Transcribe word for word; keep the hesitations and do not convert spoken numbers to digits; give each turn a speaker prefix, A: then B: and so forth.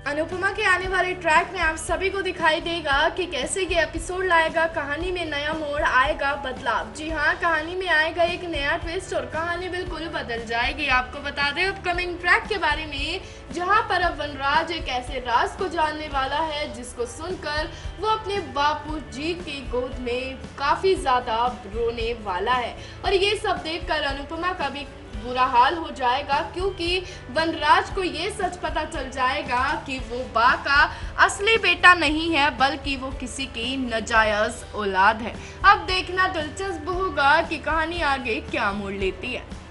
A: अनुपमा के आने वाले ट्रैक में आप सभी को दिखाई देगा कि कैसे ये एपिसोड लाएगा, कहानी में नया मोड़ आएगा, बदलाव। जी हाँ, कहानी में आएगा एक नया ट्विस्ट और कहानी बिल्कुल बदल जाएगी। आपको बता दें अपकमिंग ट्रैक के बारे में, जहां पर अब वनराज एक ऐसे राज को जानने वाला है जिसको सुनकर वो अपने बापू जी की गोद में काफी ज्यादा रोने वाला है। और ये सब देखकर अनुपमा का भी बुरा हाल हो जाएगा, क्योंकि वनराज को ये सच पता चल जाएगा कि वो बा का असली बेटा नहीं है, बल्कि वो किसी की नाजायज औलाद है। अब देखना दिलचस्प होगा कि कहानी आगे क्या मोड़ लेती है।